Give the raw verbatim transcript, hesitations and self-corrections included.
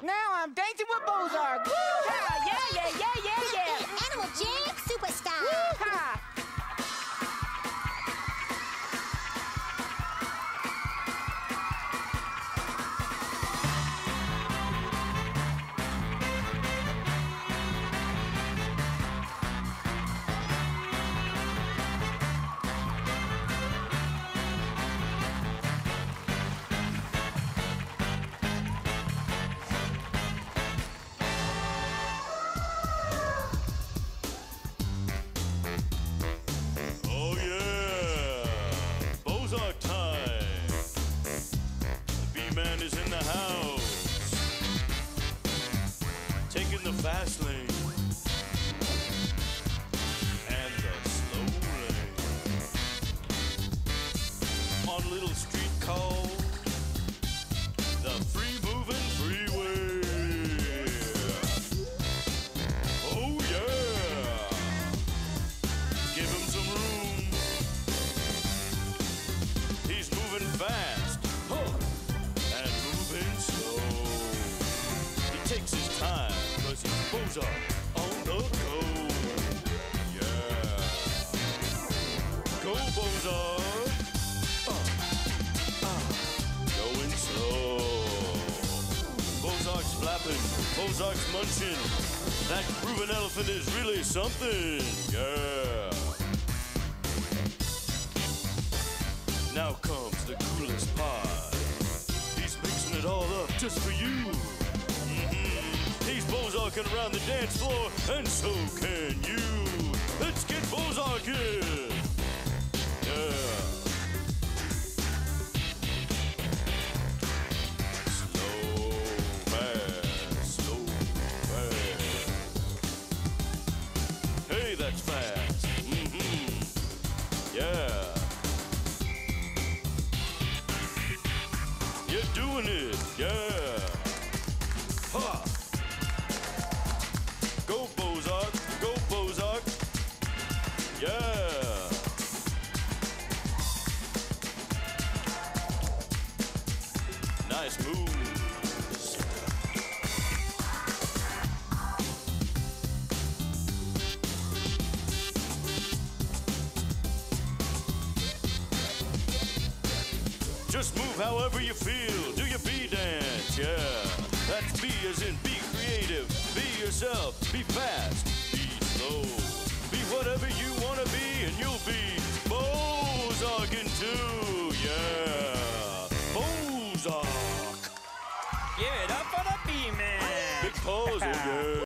Now I'm dancing with Bozark. Woo-ha! Yeah, yeah, yeah, yeah, yeah. Animal Jam Superstar. Woo-ha! Is in the house, taking the fast lane and the slow lane on a little street called the free moving freeway. Oh yeah, give him some room, he's moving fast. Huh. Takes his time, cause he's Bozark on the go. Yeah. Go Bozark. Uh, uh, going slow. Bozark's flapping, Bozark's munching. That grooving elephant is really something. Yeah. Now comes the coolest part. He's mixing it all up just for you. He's Bozarking around the dance floor, and so can you. Let's get Bozarking! Yeah. Slow, fast, slow, fast. Hey, that's fast. Mm-hmm. Yeah. You're doing it, yeah. Ha! Go Bozark, go Bozark, yeah. Nice moves. Just move however you feel, do your bee dance, yeah. That's be as in be creative, be yourself, be fast, be slow. Be whatever you want to be and you'll be Bozarking too, yeah. Bozark. Give it up for the bee man. Big pause, oh yeah.